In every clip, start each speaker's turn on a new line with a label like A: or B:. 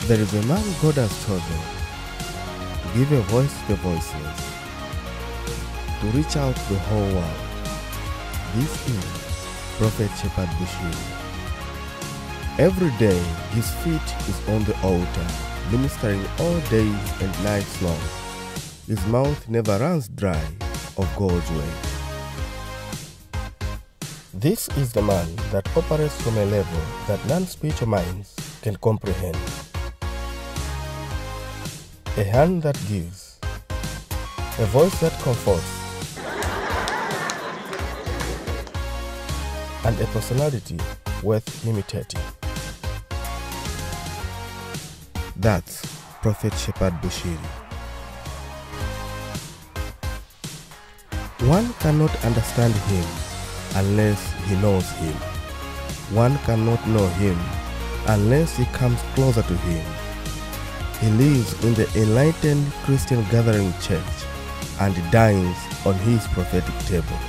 A: There is a man God has chosen to give a voice to the voiceless, to reach out to the whole world. This is Prophet Shepherd Bushiri. Every day his feet is on the altar, ministering all days and nights long. His mouth never runs dry of God's way. This is the man that operates from a level that non-spiritual minds can comprehend. A hand that gives, a voice that comforts, and a personality worth imitating. That's Prophet Shepherd Bushiri. One cannot understand him unless he knows him. One cannot know him unless he comes closer to him. He lives in the enlightened Christian gathering church and dines on his prophetic table.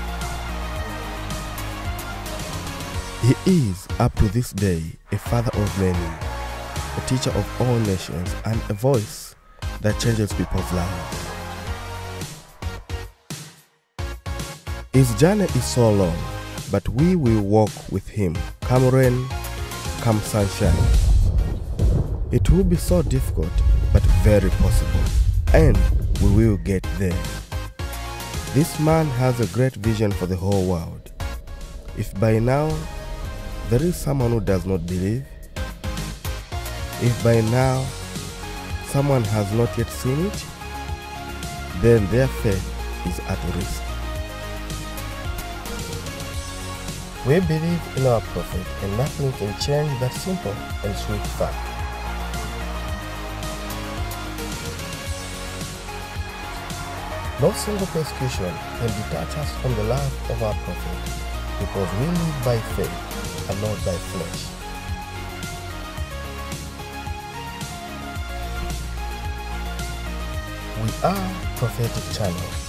A: He is, up to this day, a father of many, a teacher of all nations, and a voice that changes people's lives. His journey is so long, but we will walk with him, come rain, come sunshine. It will be so difficult, but very possible, and we will get there. This man has a great vision for the whole world. If by now there is someone who does not believe, if by now someone has not yet seen it, then their faith is at risk. We believe in our prophet, and nothing can change that simple and sweet fact. No single persecution can detach us from the love of our prophet, because we live by faith and not by flesh. We are Prophetic Channel.